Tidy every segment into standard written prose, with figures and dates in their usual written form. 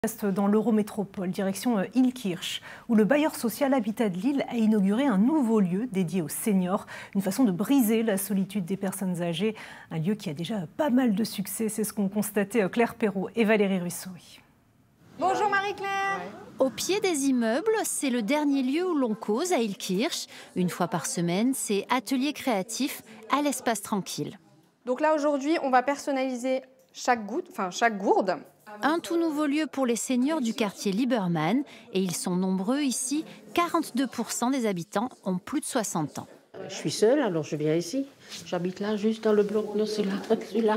Reste dans l'Eurométropole, direction Illkirch, où le bailleur social Habitat de Lille a inauguré un nouveau lieu dédié aux seniors, une façon de briser la solitude des personnes âgées, un lieu qui a déjà pas mal de succès, c'est ce qu'ont constaté Claire Perrault et Valérie Ruisseau. Bonjour Marie-Claire. Au pied des immeubles, c'est le dernier lieu où l'on cause à Illkirch. Une fois par semaine, c'est atelier créatif à l'espace tranquille. Donc là aujourd'hui, on va personnaliser chaque gourde. Un tout nouveau lieu pour les seniors du quartier Liebermann. Et ils sont nombreux ici. 42% des habitants ont plus de 60 ans. Je suis seule, alors je viens ici. J'habite là, juste dans le bloc. Non, c'est là, celui-là.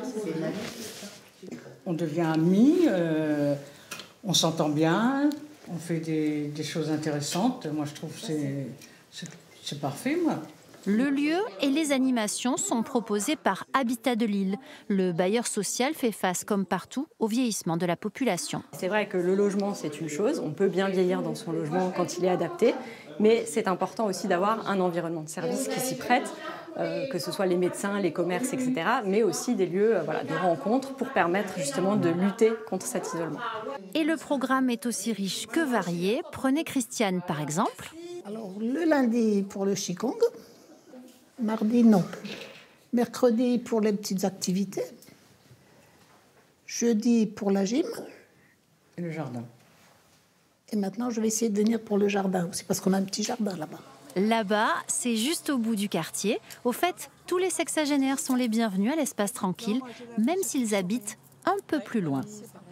On devient amis, on s'entend bien, on fait des choses intéressantes. Moi, je trouve que c'est parfait, moi. Le lieu et les animations sont proposés par Habitat de Lille. Le bailleur social fait face, comme partout, au vieillissement de la population. C'est vrai que le logement, c'est une chose. On peut bien vieillir dans son logement quand il est adapté. Mais c'est important aussi d'avoir un environnement de service qui s'y prête, que ce soit les médecins, les commerces, etc. Mais aussi des lieux de rencontre pour permettre justement de lutter contre cet isolement. Et le programme est aussi riche que varié. Prenez Christiane, par exemple. Alors, le lundi pour le Qigong. Mardi, non. Mercredi, pour les petites activités. Jeudi, pour la gym. Et le jardin. Et maintenant, je vais essayer de venir pour le jardin aussi, parce qu'on a un petit jardin là-bas. Là-bas, c'est juste au bout du quartier. Au fait, tous les sexagénaires sont les bienvenus à l'espace tranquille, même s'ils habitent un peu plus loin.